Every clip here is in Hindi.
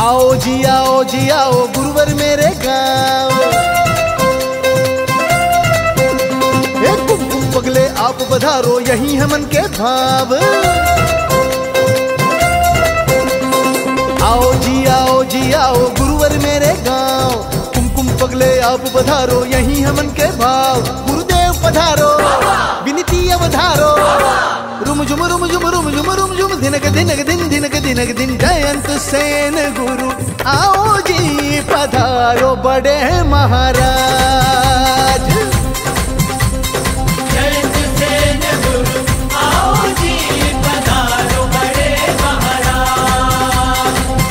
आओ जी आओ गुरुवर मेरे गाँव। कुमकुम पगले आप पधारो यही है मन के भाव। आओ जी आओ गुरुवर मेरे गाँव। कुमकुम पगले आप पधारो यही है मन के भाव। गुरुदेव पधारो विनती अवधारो। रुम झुम रुम झुम रुम झुम रुम झुम धिनक धिनक दिन धिनक धिनक दिन जयंत सेन गुरु। आओ जी पधारो बड़े महाराज। जयंत सेन गुरु आओ जी पधारो बड़े महाराज।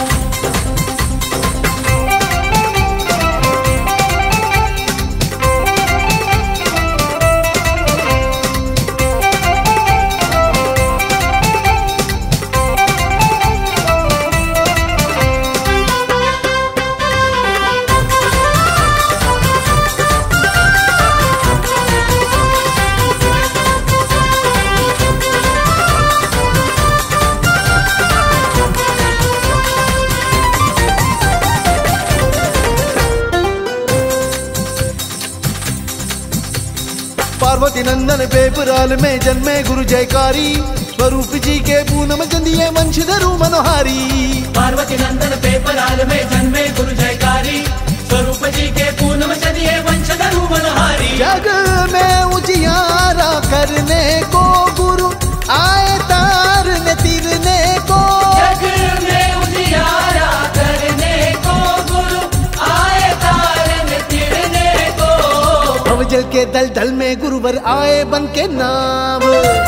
पार्वती नंदन पेपराल में जन्मे गुरु जयकारी। स्वरूप जी के पूनम चंदिये वंशधरु मनोहारी। पार्वती नंदन पेपराल में जन्मे गुरु जयकारी। स्वरूप जी के पूनम चंदिये वंशधरु मनोहारी। जग में उजियारा करने को गुरु आए तारने तीरने को। जग में उजियारा करने को गुरु आए तारने तीरने को। भवजल के दल दल में गुरुवर आए बन के नाम।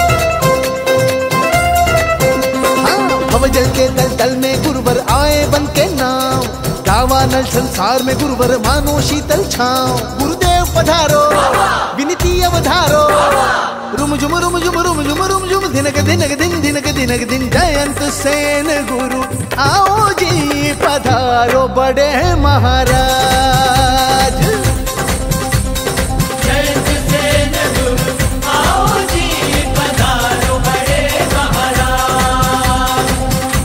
हाँ, भवजल के दल दल में गुरुवर आए बन के नाम। गावा नल संसार में गुरुवर मानो शीतल छाँव। गुरुदेव पधारो विनती अवधारो। रुम झुम रुम झुम रुम झुम रुम झुम धिनक धिनक दिन धिनक धिनक दिन जयंत सेन गुरु। आओ जी पधारो बड़े महाराज। जयंत सेन गुरु आओ जी पधारो बड़े महाराज।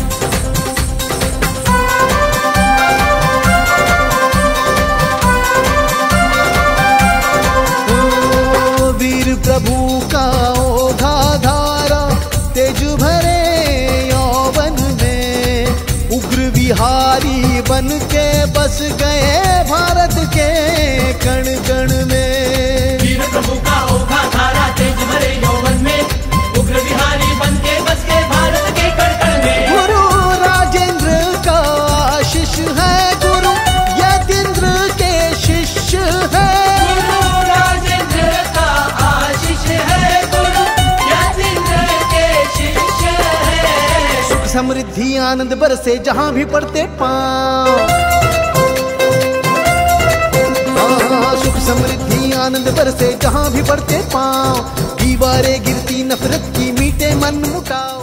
वीर प्रभु का ओघा धारा तेज भरे यौवन में। उग्र विहारी बन के बस गए भारत के कण कण में। वीर प्रभु का ओघा धारा तेज भरे यौवन में। उग्र विहारी बन के बस के भारत के कण कण में। गुरु राजेंद्र का आशीष है गुरु यतीन्द्र के शिष्य है। गुरु राजेंद्र का आशीष है गुरु यतीन्द्र के शिष्य है। सुख समृद्धि आनंद बरसे जहाँ भी पड़ते पाँव। सुख समृद्धि आनंद बरसे जहाँ भी पड़ते पाँव। दीवारें गिरती नफरत की मीटे मन मुटाओ।